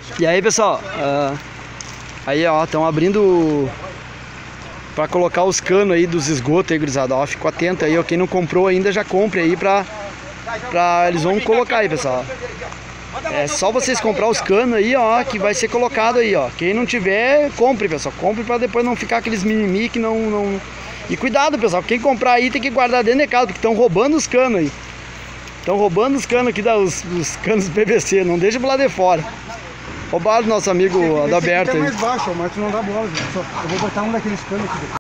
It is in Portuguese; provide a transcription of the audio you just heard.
E aí, pessoal, aí ó, estão abrindo pra colocar os canos aí dos esgotos aí, gurizada, ó, ficou atento aí, ó, quem não comprou ainda já compre aí eles vão colocar aí, pessoal. É só vocês comprar os canos aí, ó, que vai ser colocado aí, ó. Quem não tiver, compre, pessoal, compre pra depois não ficar aqueles mimimi que não... E cuidado, pessoal, quem comprar aí tem que guardar dentro de casa, porque estão roubando os canos aí. Estão roubando os canos aqui, os canos PVC, não deixa pro lado de fora. Roubaram do nosso amigo Adalberto aí. Mais baixo, mas não dá bola, gente. Eu vou botar um daqueles canos aqui.